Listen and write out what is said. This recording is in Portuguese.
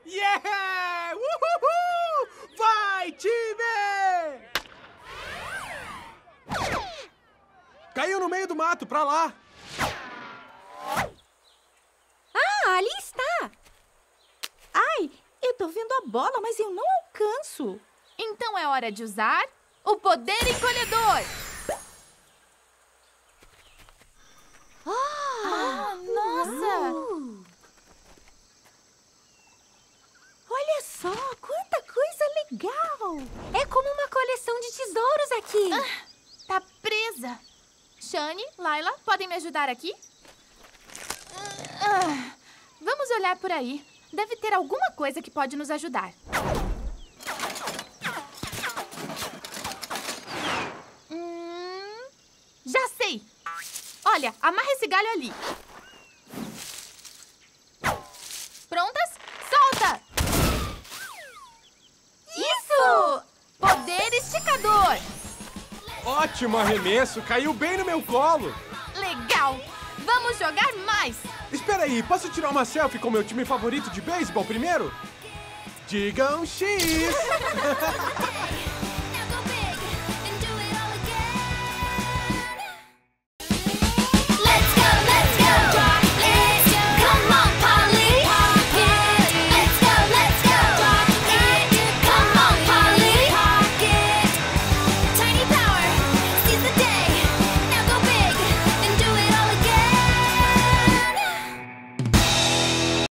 Yeah! Uhul! Vai, time! Caiu no meio do mato, pra lá! Ah, ali está! Ai, eu tô vendo a bola, mas eu não alcanço. Então é hora de usar o poder encolhedor. Nossa! Olha só, quanta coisa legal! É como uma coleção de tesouros aqui. Tá presa. Shani, Layla, podem me ajudar aqui? Vamos olhar por aí. Deve ter alguma coisa que pode nos ajudar. Já sei! Olha, amarra esse galho ali. Prontas? Solta! Isso! Poder esticador! Ótimo arremesso, caiu bem no meu colo! Legal! Vamos jogar mais! Espera aí, posso tirar uma selfie com meu time favorito de beisebol primeiro? Digam X!